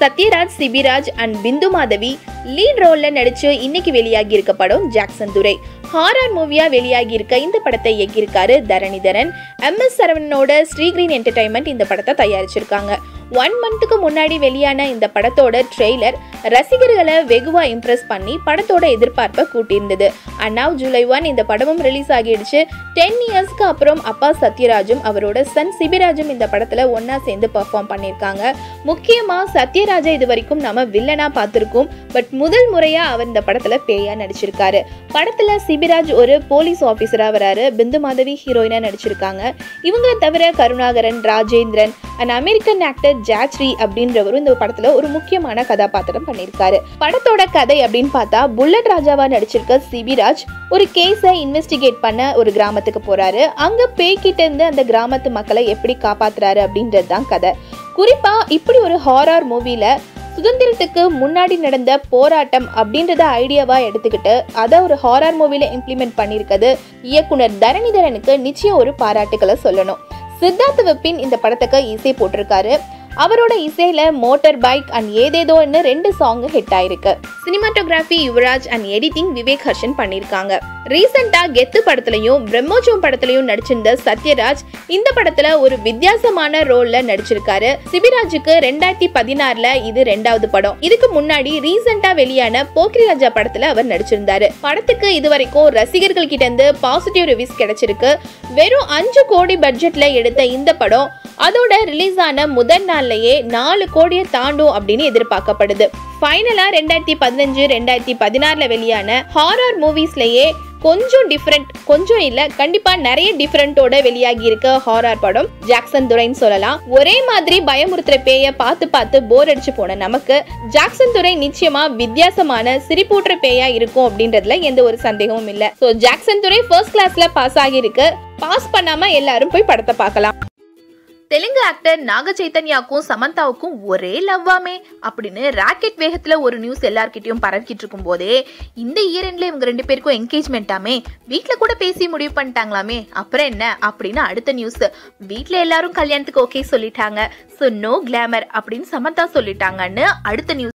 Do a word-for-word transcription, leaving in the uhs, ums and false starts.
Sathyaraj, Sibiraj and Bindu Madhavi lead ரோல்ல நடிச்சு இன்னைக்கு வெளியாகி இருக்க படம் ஜாக்சன் துரை. ஹாரர் மூவியா வெளியாகி இருக்க இந்த படத்தை இயக்கியிருக்காரு தரணிதரன். எம் எஸ் சரவணனோட ஸ்ரீகிரீன் என்டர்டைன்மெண்ட் இந்த படத்தை தயாரிச்சிருக்காங்க. ஒன் மந்த்துக்கு முன்னாடி வெளியான இந்த படத்தோட ட்ரெய்லர் ரசிகர்களை வெகுவா இம்ப்ரெஸ் பண்ணி படத்தோட எதிர்பார்ப்பை கூட்டியிருந்தது. அண்ட் நவ் ஜூலை ஒன் இந்த படமும் ரிலீஸ் ஆகிடுச்சு. டென் இயர்ஸ்க்கு அப்புறம் அப்பா சத்யராஜும் அவரோட சன் சிபிராஜும் இந்த படத்துல ஒன்னா சேர்ந்து பெர்ஃபார்ம் பண்ணியிருக்காங்க. முக்கியமா சத்யராஜை இது வரைக்கும் நம்ம வில்லனா பார்த்திருக்கோம். பட் முதல் முறையா அவர் இந்த படத்துல பேயா நடிச்சிருக்காரு. படத்துல சிபிராஜ் ஒரு போலீஸ் ஆபீசரா வராரு. பிந்து மாதவி ஹீரோயினா நடிச்சிருக்காங்க. இவங்களை தவிர Karunakaran, Rajendran and American actor Zachary அப்படின்றவரும் இந்த படத்துல ஒரு முக்கியமான கதாபாத்திரம் பண்ணியிருக்காரு. படத்தோட கதை அப்படின்னு பார்த்தா, புல்லட் ராஜாவா நடிச்சிருக்க சிபிராஜ் ஒரு கேஸை இன்வெஸ்டிகேட் பண்ண ஒரு கிராமத்துக்கு போறாரு. அங்க பேய்கிட்ட இருந்து அந்த கிராமத்து மக்களை எப்படி காப்பாத்துறாரு அப்படின்றது தான் கதை. குறிப்பா இப்படி ஒரு ஹாரர் மூவில சுதந்திரத்துக்கு முன்னாடி நடந்த போராட்டம் அப்படின்றத ஐடியாவா எடுத்துக்கிட்டு அதை ஒரு ஹாரர் மூவில இம்ப்ளிமெண்ட் பண்ணியிருக்கிறது இயக்குனர் தரணிதரனுக்கு நிச்சயம் ஒரு பாராட்டுக்களை சொல்லணும். சித்தார்த் விபின் இந்த படத்துக்கு இசை போட்டிருக்காரு. அவரோட இசையில மோட்டார் பைக் அண்ட் ஏதேதோன்னு ரெண்டு சாங் ஹிட் ஆயிருக்கு. Cinematography Yuvaraj and editing Vivek Harshan பண்ணிருக்காங்க. ரீசெண்டா கெத்து படத்துலயும் பிரம்மோற்சவம் படத்துலயும் நடிச்சிருந்த சத்யராஜ் இந்த படத்துல ஒரு வித்தியாசமான ரோல்ல நடிச்சிருக்காரு. சிபிராஜுக்கு ரெண்டாயிரத்தி பதினாறுல இது ரெண்டாவது படம். இதுக்கு முன்னாடி ரீசெண்டா வெளியான போக்கிரி ராஜா படத்துல அவர் நடிச்சிருந்தாரு. படத்துக்கு இதுவரைக்கும் ரசிகர்கள் கிட்ட இருந்து பாசிட்டிவ் ரிவ்யூஸ் கிடைச்சிருக்கு. வெறும் அஞ்சு கோடி பட்ஜெட்ல எடுத்த இந்த படம் அதோட ரிலீஸ் ஆன முதல் நாள்லயே நாலு கோடியை தாண்டும் அப்படின்னு எதிர்பார்க்கப்படுது. ஃபைனலா ரெண்டாயிரத்தி பதினஞ்சு ரெண்டாயிரத்தி பதினாறுல வெளியான ஹாரர் மூவிஸ்லயே கொஞ்சம் டிஃப்ரெண்ட், கொஞ்சம் இல்ல கண்டிப்பா நிறைய டிஃப்ரெண்டோட வெளியாகி இருக்க ஹாரர் படம் ஜாக்சன் துரைன்னு சொல்லலாம். ஒரே மாதிரி பயமுறுத்துற பேய பார்த்து பார்த்து போர் அடிச்சு போன நமக்கு ஜாக்சன் துரை நிச்சயமா வித்தியாசமான சிரிப்பூட்டுற பேயா இருக்கும் அப்படின்றதுல எந்த ஒரு சந்தேகமும் இல்ல. சோ ஜாக்சன் துரை ஃபர்ஸ்ட் கிளாஸ்ல பாஸ் ஆகிருக்கு. பாஸ் பண்ணாம எல்லாரும் போய் படத்தை பார்க்கலாம். தெலுங்கு ஆக்டர் நாக சைத்தன்யாவுக்கும் சமந்தாவுக்கும் ஒரே லவ்வாமே அப்படின்னு ராக்கெட் வேகத்துல ஒரு நியூஸ் எல்லார்கிட்டயும் பரவிக்கிட்டு இருக்கும் போதே இந்த இயர்ல இவங்க ரெண்டு பேருக்கும் என்கேஜ்மெண்டாமே, வீட்டுல கூட பேசி முடிவு பண்ணிட்டாங்களாமே, அப்புறம் என்ன அப்படின்னு அடுத்த நியூஸ். வீட்டுல எல்லாரும் கல்யாணத்துக்கு ஓகே சொல்லிட்டாங்க. சோ நோ கிளாமர் அப்படின்னு சமந்தா சொல்லிட்டாங்கன்னு அடுத்த நியூஸ்.